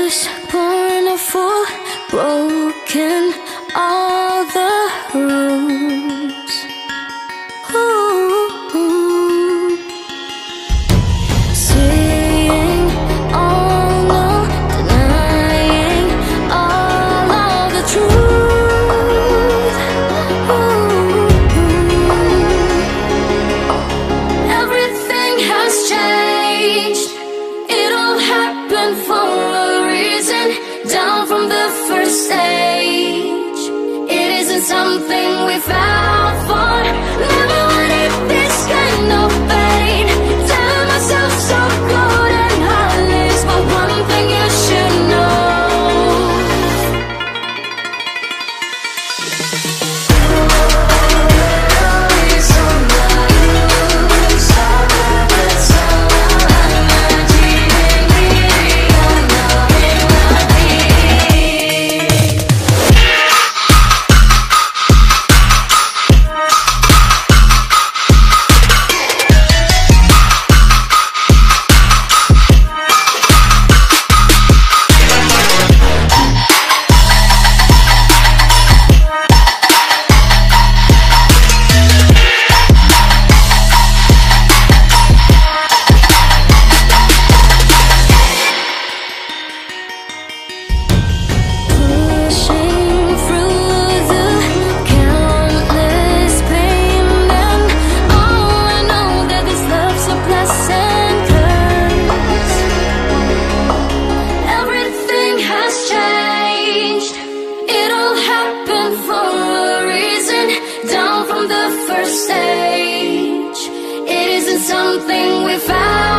was born a fool, broken all the rules. Ooh. Saying all no, denying all of the truth. Ooh. Everything has changed. It all happened for a reason. Down from the first stage. It isn't something we fought for. Never wanted this kind of pain. Telling myself so good and heartless, but one thing you should know. Stage. It isn't something we found.